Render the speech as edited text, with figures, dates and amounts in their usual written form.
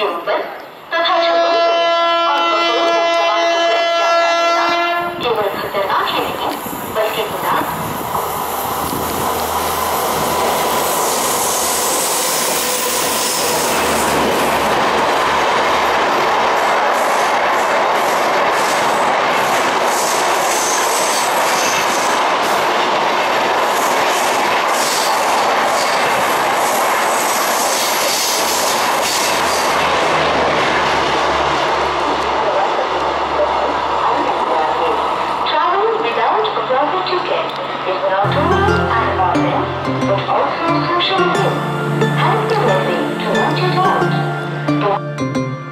के ऊपर तथा छतों और बसों में सवार होकर यात्रा करना केवल खतरनाक ही नहीं बल्कि गुनाह but also social good. Help the wealthy to want it out.